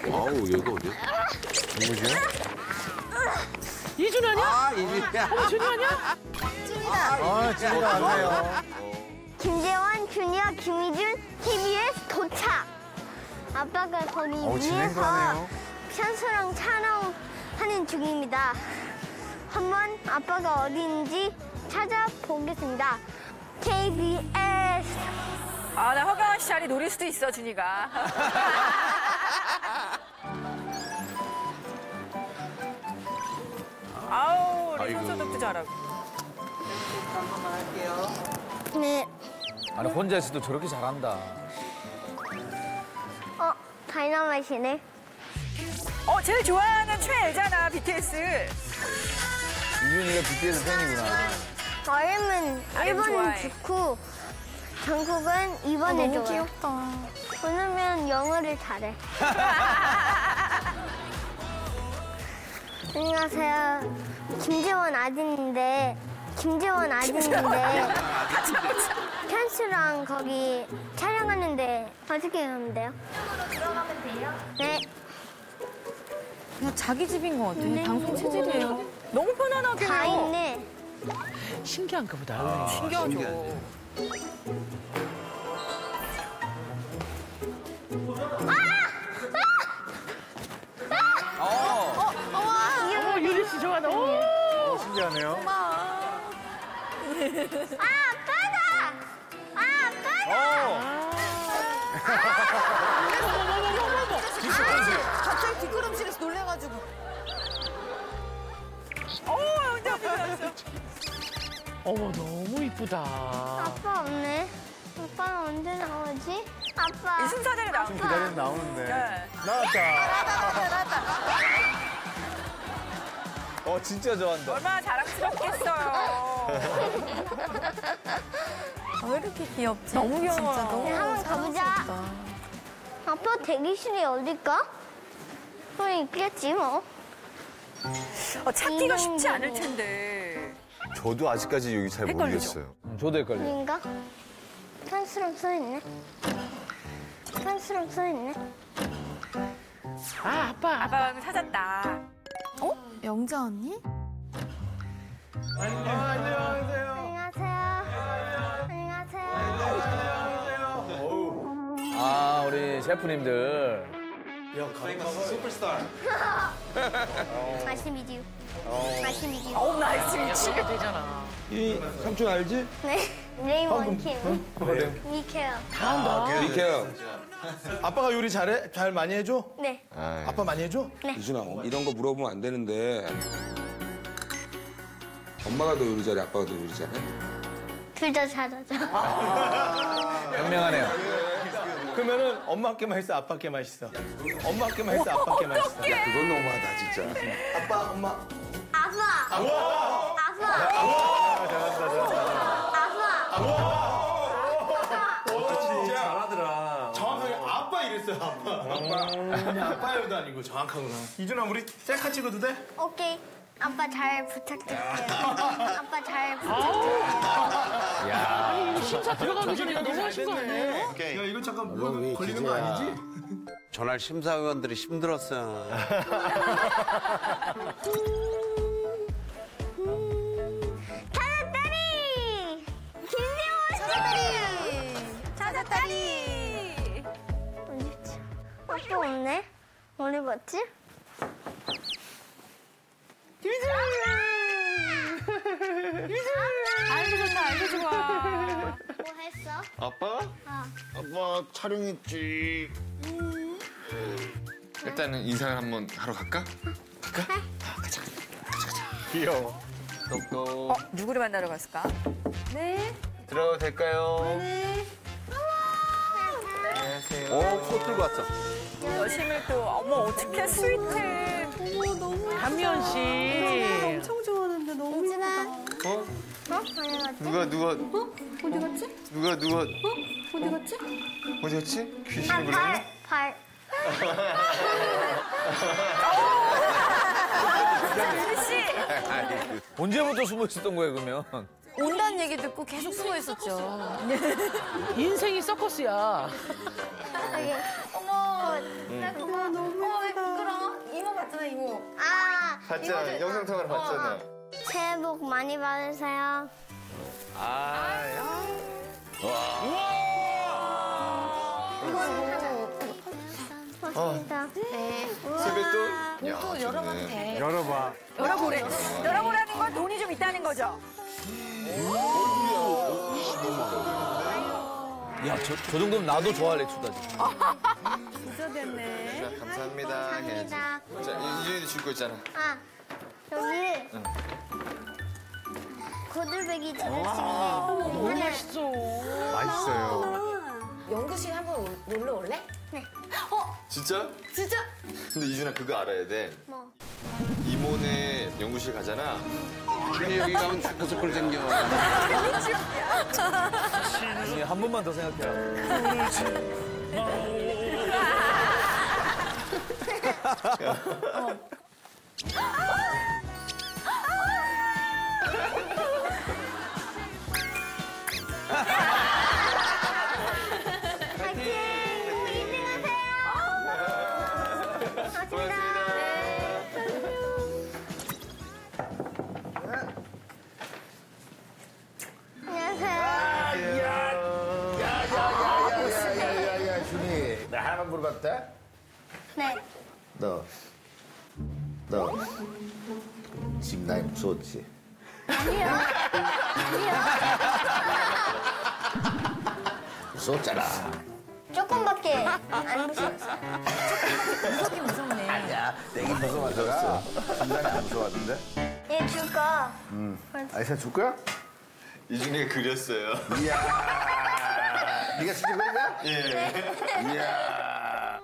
아우, 얘가 어디야? 누구지? 이준 아니야? 아, 이준이야. 준이 아니야? 준이가 왔네요. 김재원, 준이와 김희준, KBS 도착. 아빠가 거기 진행도 위에서 하네요. 현수랑 촬영하는 중입니다. 한번 아빠가 어디인지 찾아보겠습니다. KBS. 아, 나 허경환 씨 자리 노릴 수도 있어, 준이가. 아우, 우리 손소독도 잘하고. 네. 아니, 혼자 있어도 저렇게 잘한다. 다이너마이트네. 제일 좋아하는 최애잖아, BTS. 이준이가 BTS 팬이구나. RM은 RM 1번은 좋아해. 좋고, 정국은 2번을 좋아해. 귀엽다. 왜냐면 영어를 잘해. 안녕하세요. 김재원 아진인데, 현수랑 거기 촬영하는데 어떻게 가면 돼요? 들어가면 돼요? 네. 그냥 자기 집인 것 같아. 방송 체질이에요. 너무 편안하게 다 해요. 있네. 신기한가 보다. 신기하죠. 유리 씨 좋아하다. 신기하네요. 아빠다! 갑자기 뒷걸음질에서 놀래가지고. 어머, 너무 이쁘다. 아빠 없네. 아빠는 언제 나오지? 아빠. 이 순서대로 나온 거. 기다리면 나오는데. 네. 나왔다. 진짜 좋아한다. 얼마나 자랑스럽겠어요. 왜 이렇게 귀엽지? 너무 귀여워. 진짜 너무 네, 한번 가보자. 사랑스럽다. 아빠 대기실이 어딜까? 있겠지 뭐. 찾기가 쉽지 않을 텐데. 저도 아직까지 여기 잘 헷갈리죠? 모르겠어요. 저도 헷갈려. 아닌가? 현수랑 써있네. 아빠. 아빠가 찾았다. 영자 언니? 안녕하세요. 아, 우리 셰프님들. 맛이 미디우. 나이스 위치. 되잖아. 이 삼촌 알지? 네. 레이먼 킴. 미케어. 미케요. 아빠가 요리 잘해? 잘 많이 해줘? 네. 아빠 많이 해줘? 이준아, 이런 거 물어보면 안 되는데. 엄마가 더 요리 잘해, 아빠가 더 요리 잘해? 둘 다 잘하죠. 현명하네요. 그러면은 엄마께만 있어, 아빠께만 있어? 엄마께만 있어, 아빠께만 있어? 그건 너무하다, 진짜. 아빠, 엄마. 아빠. 잘하더라. 정확하게 아빠 이랬어요, 아빠. 그냥 아빠여도 아니고 정확하구나. 이준아, 우리 셀카 찍어도 돼? 오케이. 아빠 잘 부탁드릴게요. 아빠 잘 부탁드릴게요. 아니, 심사 들어가기 전에 너무 하신 거 아니에요? 야, 이거 잠깐 뭐가 걸리는 거 아니지? 전날 심사위원들이 힘들었어. 찾았다리! 김재원! 찾았다니. 어딨지? 아빠 없네? 어디 갔지? 알고 좋다, 알고 좋아. 뭐 했어? 아빠? 아빠 촬영했지. 일단은 인사를 한번 하러 갈까? 귀여워. 똑똑. 누구를 만나러 갔을까? 들어가도 될까요? 코 들고 왔어. 여심을 또, 어머, 어떡해, 스윗해. 담미연 씨. 엄청 좋아하는데 너무 민준아. 어? 어디 갔지? 누가 어디 갔지? 어디 갔지? 어디 갔지? 귀신이 불렀나? 발. 유리 씨. 언제부터 숨어 있었던 거예요, 그러면? 온다는 얘기 듣고 계속 숨어 있었죠. 인생이 서커스야. 어머, 나 그거 너무 봤잖아, 이모. 아, 봤잖아. 영상 통화로 봤잖아. 새해 복 많이 받으세요. 고맙습니다. 네. 세뱃돈? 또 열어봐도 돼. 열어봐. 열어보래. 열어보라는 건 돈이 좀 있다는 거죠. 야, 저 정도면 나도 좋아할 액수다, 지금. 진짜 됐네. 자, 감사합니다. 해야지. 감사합니다. 자, 이준이도 줄 거 있잖아. 아, 여기 고들배기 지나치기. 너무 맛있어. 맛있어요. 영구씨 한번 놀러 올래? 진짜? 진짜? 근데 이준아 그거 알아야 돼. 뭐? 이모네 연구실 가잖아. 근데 여기 가면 다크서클 생겨. 아니, 한 번만 더 생각해요. 안녕하세요. 준이, 나 하나만 물어봐도 돼? 네. 너 지금 나이 무서웠지? 아니요. 아니요. 무서웠잖아. 조금밖에 안 무서웠어요. 무섭긴 무섭네. 야, 내게 무서워하더라. 심장이 안 무서웠는데? 얘 줄까? 아이사 줄 거야? 이준이가 그렸어요. 이야, 네가 진짜 그린 거야? 예. 이야.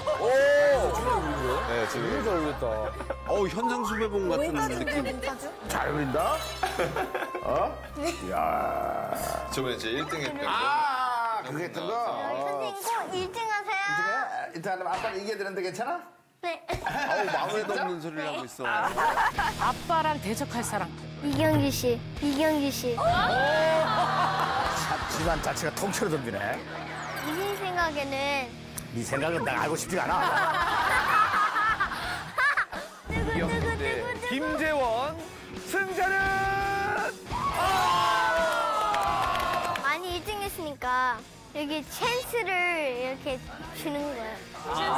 네, 지금. 잘 어울렸다. 어우, 현상수배봉 같은 느낌. 잘 그린다? 어? 이야. 저번에 제 1등 했던 거. 아, 그거 했던 거? 선생님 꼭 1등 하세요. 일단 아빠가 이겨야 되는데 괜찮아? 네. 어우, 마음에도 없는 소리를 하고 있어. 아빠랑 대적할 사람. 이경규 씨. 이경규 씨. 집안 자체가 통째로 덤비네. 이제 생각에는 네 생각은 나 알고 싶지가 않아. 이경대 김재원 승자는 많이 1등 했으니까 여기 찬스를 이렇게 주는 거예요.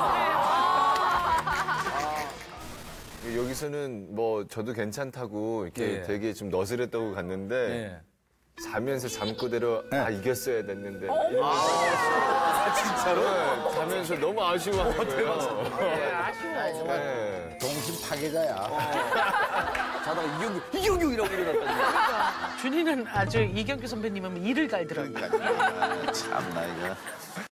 여기서는 뭐 저도 괜찮다고 이렇게 예. 되게 좀 너스렸다고 갔는데 예. 자면서 잠꼬대로 아 이겼어야 됐는데 이러면서 진짜로 자면서 너무 아쉬워하는 거예요. 네. 동심 파괴자야. 자다가 이경규 이라고 일어났다니. 준이는 아주 이경규 선배님은 일을 갈더라고요. 참나 이거.